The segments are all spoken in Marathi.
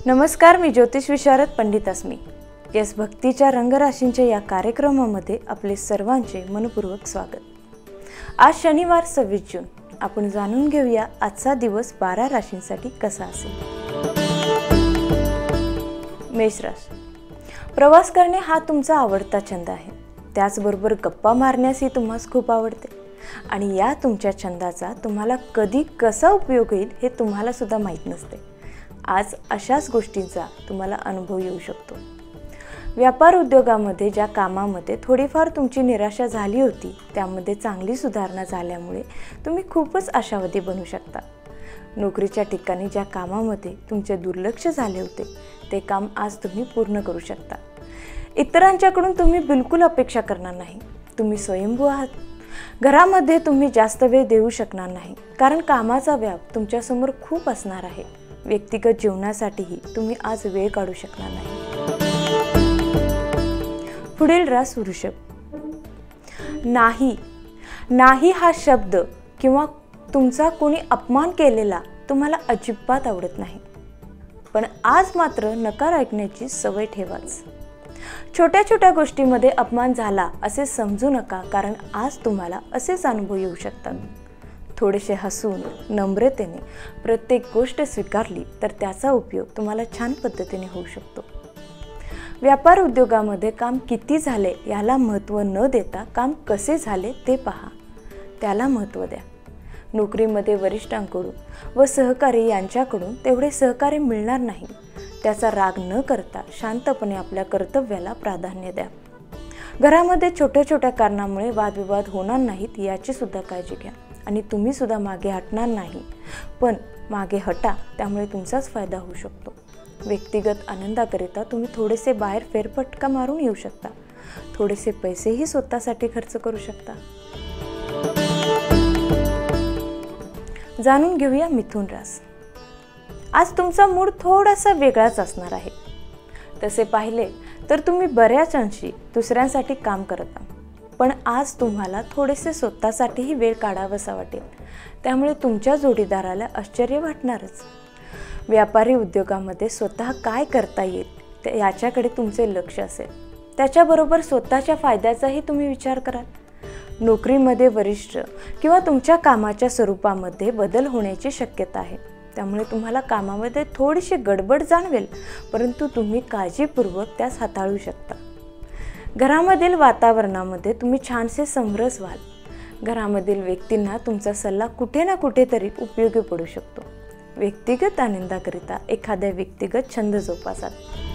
नमस्कार, मी ज्योतिष विशारद पंडित अस्मी. यस भक्तीच्या रंगराशींच्या या कार्यक्रमामध्ये आपले सर्वांचे मनपूर्वक स्वागत. आज शनिवार 26 जून. आपण जाणून घेऊया आजचा दिवस 12 राशींसाठी कसा असेल. मेष राशी. प्रवास करणे हा तुमचा आवडता छंद आहे. त्याचबरोबर गप्पा मारण्यासही तुम्हाला खूप आवडते आणि या तुमच्या छंदाचा तुम्हाला कधी कसा उपयोग होईल हे तुम्हाला सुद्धा माहीत नसते. आज अशाच गोष्टींचा तुम्हाला अनुभव येऊ शकतो. व्यापार उद्योगामध्ये ज्या कामामध्ये थोडीफार तुमची निराशा झाली होती त्यामध्ये चांगली सुधारणा झाल्यामुळे तुम्ही खूपच आशावादी बनू शकता. नोकरीच्या ठिकाणी ज्या कामामध्ये तुमचे दुर्लक्ष झाले होते ते काम आज तुम्ही पूर्ण करू शकता. इतरांच्याकडून तुम्ही बिलकुल अपेक्षा करणार नाही. तुम्ही स्वयंभू आहात. घरामध्ये तुम्ही जास्त वेळ देऊ शकणार नाही कारण कामाचा व्याप तुमच्यासमोर खूप असणार आहे. व्यक्तिगत जीवनासाठीही तुम्ही आज वेळ काढू शकणार नाही. पुढील रास वृषभ. नाही हा शब्द किंवा तुमचा कोणी अपमान केलेला तुम्हाला अजिबात आवडत नाही. पण आज मात्र नकार ऐकण्याची सवय ठेवाच. छोट्या छोट्या गोष्टीमध्ये अपमान झाला असे समजू नका कारण आज तुम्हाला असेच अनुभव येऊ शकतात. थोडेसे हसून नम्रतेने प्रत्येक गोष्ट स्वीकारली तर त्याचा उपयोग तुम्हाला छान पद्धतीने होऊ शकतो. व्यापार उद्योगामध्ये काम किती झाले याला महत्त्व न देता काम कसे झाले ते पहा, त्याला महत्त्व द्या. नोकरीमध्ये वरिष्ठांकडून व सहकारी यांच्याकडून तेवढे सहकार्य मिळणार नाही. त्याचा राग न करता शांतपणे आपल्या कर्तव्याला प्राधान्य द्या. घरामध्ये छोट्या छोट्या कारणामुळे वादविवाद होणार नाहीत याची सुद्धा काळजी घ्या आणि तुम्ही सुद्धा मागे हटणार नाही. पण मागे हटा, त्यामुळे तुमचाच फायदा होऊ शकतो. व्यक्तिगत आनंदाकरिता तुम्ही थोडेसे बाहेर फेरफटका मारून येऊ शकता. थोडेसे पैसेही स्वतःसाठी खर्च करू शकता. जाणून घेऊया मिथुन रास. आज तुमचा मूड थोडासा वेगळाच असणार आहे. तसे पाहिले तर तुम्ही बऱ्याच अंशी दुसऱ्यांसाठी काम करता, पण आज तुम्हाला थोडेसे स्वतःसाठीही वेळ काढावासा वाटेल. त्यामुळे तुमच्या जोडीदाराला आश्चर्य वाटणारच. व्यापारी उद्योगामध्ये स्वतः काय करता येईल याच्याकडे तुमचे लक्ष असेल. त्याच्याबरोबर स्वतःच्या फायद्याचाही तुम्ही विचार कराल. नोकरीमध्ये वरिष्ठ किंवा तुमच्या कामाच्या स्वरूपामध्ये बदल होण्याची शक्यता आहे. त्यामुळे तुम्हाला कामामध्ये थोडीशी गडबड जाणवेल, परंतु तुम्ही काळजीपूर्वक त्यास हाताळू शकता. घरामधील वातावरणामध्ये तुम्ही छानसे समरस व्हाल. घरामधील व्यक्तींना तुमचा सल्ला कुठे ना कुठेतरी उपयोगी पडू शकतो. व्यक्तिगत आनंदाकरिता एखाद्या व्यक्तिगत छंद जोपासाल.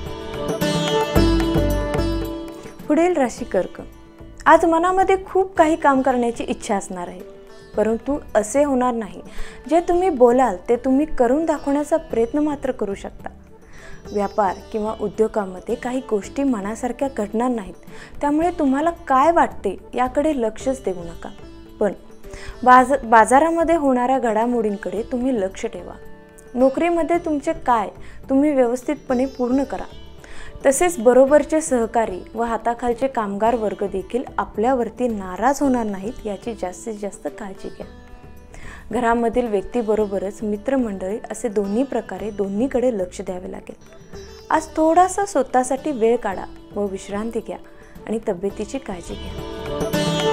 पुढील राशी कर्क. आज मनामध्ये खूप काही काम करण्याची इच्छा असणार आहे, परंतु असे होणार नाही. जे तुम्ही बोलाल ते तुम्ही करून दाखवण्याचा प्रयत्न मात्र करू शकता. व्यापार किंवा उद्योगामध्ये काही गोष्टी मनासारख्या घडणार नाहीत, त्यामुळे तुम्हाला काय वाटते याकडे लक्षच देऊ नका. पण बाजारामध्ये होणाऱ्या घडामोडींकडे तुम्ही लक्ष ठेवा. नोकरीमध्ये तुमचे काय तुम्ही व्यवस्थितपणे पूर्ण करा. तसेच बरोबरचे सहकारी व हाताखालचे कामगार वर्ग देखील आपल्यावरती नाराज होणार नाहीत याची जास्तीत जास्त काळजी घ्या. घरामधील व्यक्तीबरोबरच मित्रमंडळी असे दोन्ही प्रकारे दोन्हीकडे लक्ष द्यावे लागेल. आज थोडासा स्वतःसाठी वेळ काढा व विश्रांती घ्या आणि तब्येतीची काळजी घ्या.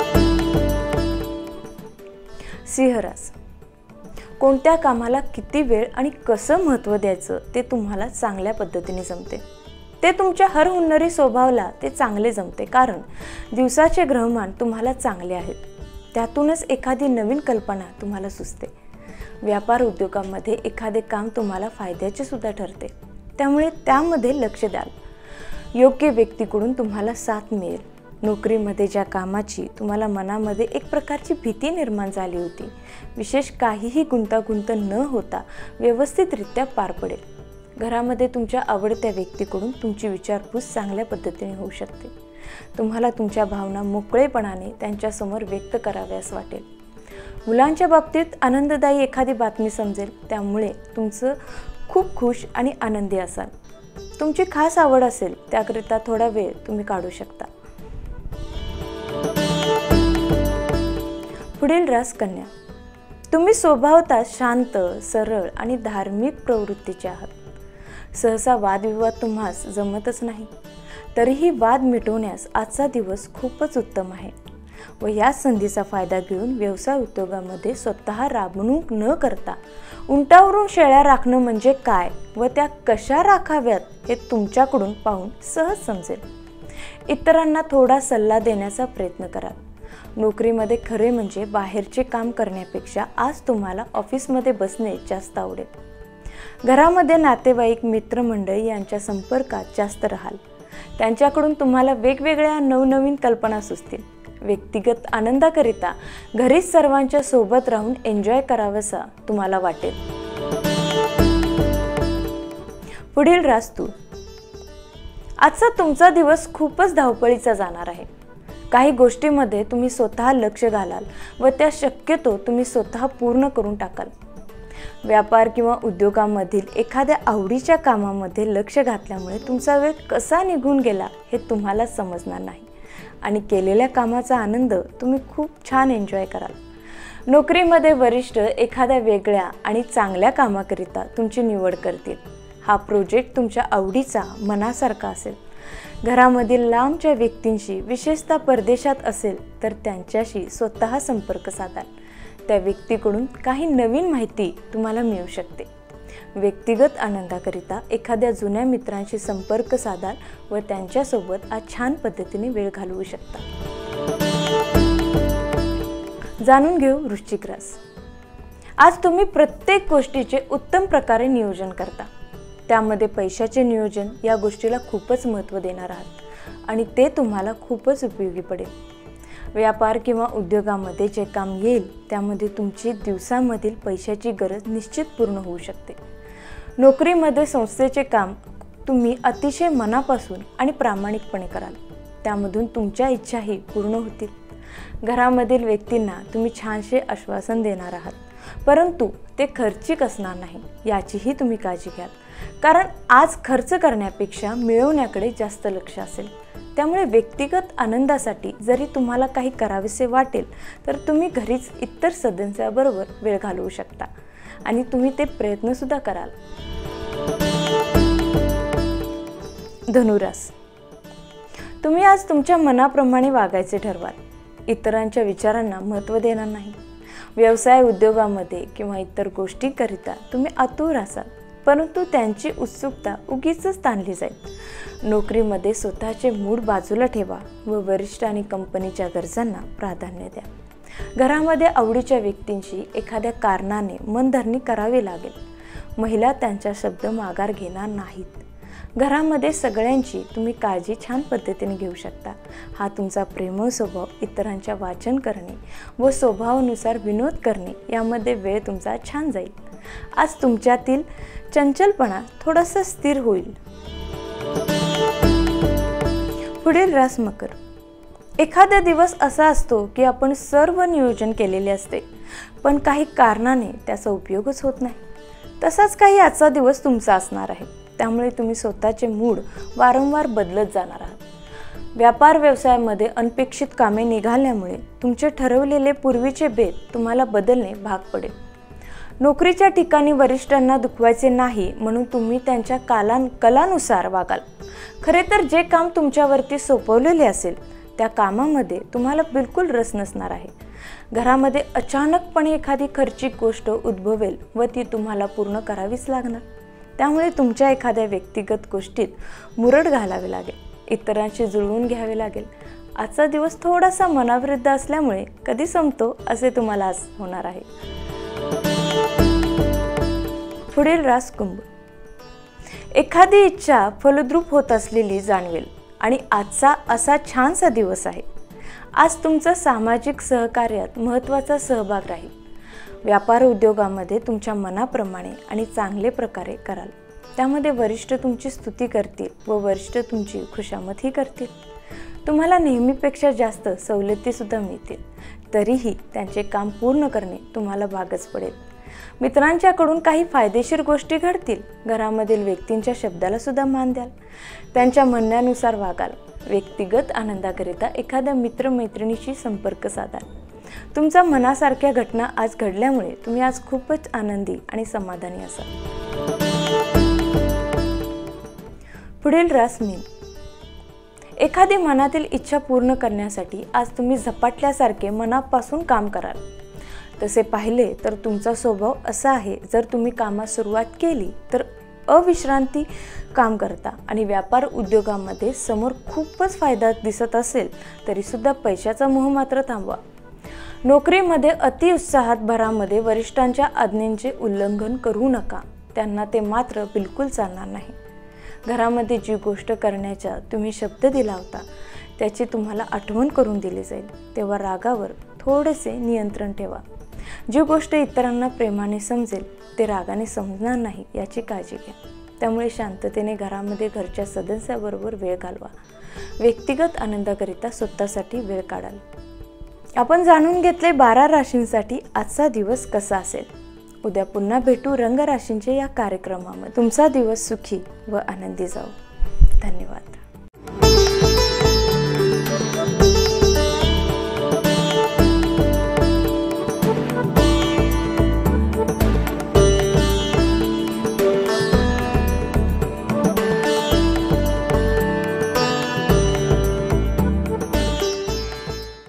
सिंह रास. कोणत्या कामाला किती वेळ आणि कसं महत्त्व द्यायचं ते तुम्हाला चांगल्या पद्धतीने जमते. ते तुमच्या हरहुन्नरी स्वभावाला ते चांगले जमते कारण दिवसाचे ग्रहमान तुम्हाला चांगले आहेत. त्यातूनच एखादी नवीन कल्पना तुम्हाला सुचते. व्यापार उद्योगामध्ये एखादे काम तुम्हाला फायद्याचे सुद्धा ठरते, त्यामुळे त्यामध्ये लक्ष द्याल. योग्य व्यक्तीकडून तुम्हाला साथ मिळेल. नोकरीमध्ये ज्या कामाची तुम्हाला मनामध्ये एक प्रकारची भीती निर्माण झाली होती, विशेष काहीही गुंतागुंत न होता व्यवस्थितरित्या पार पडेल. घरामध्ये तुमच्या आवडत्या व्यक्तीकडून तुमची विचारपूस चांगल्या पद्धतीने होऊ शकते. तुम्हाला तुमच्या भावना मोकळेपणाने त्यांच्यासमोर व्यक्त कराव्यास वाटेल. मुलांच्या बाबतीत आनंददायी एखादी बातमी समजेल, त्यामुळे तुमचं खूप खुश आणि आनंदी असाल. तुमची खास आवड असेल त्याकरिता थोडा वेळ तुम्ही काढू शकता. पुढील रास कन्या. तुम्ही स्वभावतः शांत, सरळ आणि धार्मिक प्रवृत्तीचे आहात. सहसा वादविवाद तुम्हास जमतच नाही, तरीही वाद मिटवण्यास आजचा दिवस खूपच उत्तम आहे व या संधीचा फायदा घेऊन व्यवसाय उद्योगामध्ये स्वतः राबणूक न करता उंटावरून शेळ्या राखणं म्हणजे काय व त्या कशा राखाव्यात हे तुमच्याकडून पाहून सहज समजेल. इतरांना थोडा सल्ला देण्याचा प्रयत्न करा. नोकरीमध्ये खरे म्हणजे बाहेरचे काम करण्यापेक्षा आज तुम्हाला ऑफिसमध्ये बसणे जास्त आवडेल. घरामध्ये नातेवाईक मित्रमंडळी यांच्या संपर्कात जास्त राहाल. त्यांच्याकडून तुम्हाला वेगवेगळ्या नवनवीन कल्पना सुचतील. व्यक्तिगत आनंदाकरिता घरीच सर्वांच्या सोबत राहून एन्जॉय करावंसा तुम्हाला वाटेल. पुढील रास तूळ. आजचा तुमचा दिवस खूपच धावपळीचा जाणार आहे. काही गोष्टींमध्ये तुम्ही स्वतः लक्ष घालाल व त्या शक्यतो तुम्ही स्वतः पूर्ण करून टाकाल. व्यापार किंवा उद्योगामधील एखाद्या आवडीच्या कामामध्ये लक्ष घातल्यामुळे तुमचा वेळ कसा निघून गेला हे तुम्हाला समजणार नाही आणि केलेल्या कामाचा आनंद तुम्ही खूप छान एन्जॉय कराल. नोकरीमध्ये वरिष्ठ एखाद्या वेगळ्या आणि चांगल्या कामाकरिता तुमची निवड करतील. हा प्रोजेक्ट तुमच्या आवडीचा मनासारखा असेल. घरामधील लांबच्या व्यक्तींशी विशेषतः परदेशात असेल तर त्यांच्याशी स्वतः संपर्क साधाल. त्या व्यक्तीकडून काही नवीन माहिती तुम्हाला मिळू शकते. व्यक्तिगत आनंदाकरिता एखाद्या जुन्या मित्रांशी संपर्क साधाल व त्यांच्यासोबत आज छान पद्धतीने वेळ घालवू शकता. जाणून घेऊ वृश्चिक रास. आज तुम्ही प्रत्येक गोष्टीचे उत्तम प्रकारे नियोजन करता. त्यामध्ये पैशाचे नियोजन या गोष्टीला खूपच महत्त्व देणार आहात आणि ते तुम्हाला खूपच उपयोगी पडेल. व्यापार किंवा उद्योगामध्ये जे काम येईल त्यामध्ये तुमची दिवसामधील पैशाची गरज निश्चित पूर्ण होऊ शकते. नोकरीमध्ये संस्थेचे काम तुम्ही अतिशय मनापासून आणि प्रामाणिकपणे कराल. त्यामधून तुमच्या इच्छाही पूर्ण होतील. घरामधील व्यक्तींना तुम्ही छानसे आश्वासन देणार आहात, परंतु ते खर्चिक असणार नाही याचीही तुम्ही काळजी घ्याल. कारण आज खर्च करण्यापेक्षा मिळवण्याकडे जास्त लक्ष असेल. त्यामुळे व्यक्तिगत आनंदासाठी जरी तुम्हाला काही करावेसे वाटेल तर तुम्ही घरीच इतर सदस्यांबरोबर वेळ घालवू शकता आणि तुम्ही ते प्रयत्नसुद्धा कराल. धनुरास. तुम्ही आज तुमच्या मनाप्रमाणे वागायचे ठरवाल. इतरांच्या विचारांना महत्त्व देणार नाही. व्यवसाय उद्योगामध्ये किंवा इतर गोष्टींकरिता तुम्ही आतुर असाल, परंतु त्यांची उत्सुकता उगीचच ताणली जाईल. नोकरीमध्ये स्वतःचे मूड बाजूला ठेवा व वरिष्ठ आणि कंपनीच्या गरजांना प्राधान्य द्या. घरामध्ये आवडीच्या व्यक्तींशी एखाद्या कारणाने मनधरणी करावी लागेल. महिला त्यांचा शब्द माघार घेणार नाहीत. घरामध्ये सगळ्यांची तुम्ही काळजी छान पद्धतीने घेऊ शकता. हा तुमचा प्रेमळ स्वभाव इतरांच्या वाचन करणे व स्वभावानुसार विनोद करणे यामध्ये वेळ तुमचा छान जाईल. आज तुमच्यातील चंचलपणा थोडासा स्थिर होईल. पुढील रास मकर. एखादा दिवस असा असतो की आपण सर्व नियोजन केलेले असते, पण काही कारणाने त्याचा उपयोगच होत नाही. तसाच काही आजचा दिवस तुमचा असणार आहे. त्यामुळे तुम्ही स्वतःचे मूड वारंवार बदलत जाणार आहात. व्यापार व्यवसायामध्ये अनपेक्षित कामे निघाल्यामुळे तुमचे ठरवलेले पूर्वीचे बेत तुम्हाला बदलणे भाग पडेल. नोकरीच्या ठिकाणी वरिष्ठांना दुखवायचे नाही म्हणून तुम्ही त्यांच्या कलानुसार वागाल. खरे तर जे काम तुमच्यावरती सोपवलेले असेल त्या कामामध्ये तुम्हाला बिलकुल रस नसणार आहे. घरामध्ये अचानकपणे एखादी खर्चिक गोष्ट उद्भवेल व ती तुम्हाला पूर्ण करावीच लागणार. त्यामुळे तुमच्या एखाद्या व्यक्तिगत गोष्टीत मुरड घालावी लागेल. इतरांशी जुळवून घ्यावे लागेल. आजचा दिवस थोडासा मनाविरुद्ध असल्यामुळे कधी संपतो असे तुम्हाला आज होणार आहे. पुढील रास कुंभ. एखादी इच्छा फलद्रूप होत असलेली जाणवेल आणि आजचा असा छानसा दिवस आहे. आज तुमचा सामाजिक सहकार्यात महत्त्वाचा सहभाग राहील. व्यापार उद्योगामध्ये तुमच्या मनाप्रमाणे आणि चांगले प्रकारे कराल. त्यामध्ये वरिष्ठ तुमची स्तुती करतील व वरिष्ठ तुमची खुशामतही करतील. तुम्हाला नेहमीपेक्षा जास्त सवलतीसुद्धा मिळतील. तरीही त्यांचे काम पूर्ण करणे तुम्हाला भागच पडेल. मित्रांच्याकडून काही फायदेशीर गोष्टी घडतील. घरामधील व्यक्तींच्या शब्दाला सुद्धा मान द्याल. त्यांच्या म्हणण्यानुसार वागाल. व्यक्तिगत आनंदाकरिता एखाद्या मित्रमैत्रिणीशी संपर्क साधाल. तुमच्या मनासारख्या घटना आज घडल्यामुळे तुम्ही आज खूपच आनंदी आणि समाधानी असाल. पुढील रास मीन. एखादी मनातील इच्छा पूर्ण करण्यासाठी आज तुम्ही झपाटल्यासारखे मनापासून काम कराल. तसे पाहिले तर तुमचा स्वभाव असा आहे, जर तुम्ही कामास सुरुवात केली तर अविश्रांती काम करता आणि व्यापार उद्योगामध्ये समोर खूपच फायदा दिसत असेल तरी सुद्धा पैशाचा मोह मात्र थांबवा. नोकरीमध्ये अतिउत्साहात भरामध्ये वरिष्ठांच्या आज्ञेचे उल्लंघन करू नका, त्यांना ते मात्र बिलकुल चालणार नाही. घरामध्ये जी गोष्ट करण्याचा तुम्ही शब्द दिला होता त्याची तुम्हाला आठवण करून दिली जाईल, तेव्हा रागावर थोडेसे नियंत्रण ठेवा. जी गोष्ट इतरांना प्रेमाने समजेल ते रागाने समजणार नाही याची काळजी घ्या. त्यामुळे शांततेने घरामध्ये घरच्या सदस्याबरोबर वेळ घालवा. व्यक्तिगत आनंदाकरिता स्वतःसाठी वेळ काढाल. आपण जाणून घेतले 12 राशींसाठी आजचा दिवस कसा असेल. उद्या पुन्हा भेटू रंग राशींचे या कार्यक्रमामध्ये. तुमचा दिवस सुखी व आनंदी जाओ. धन्यवाद.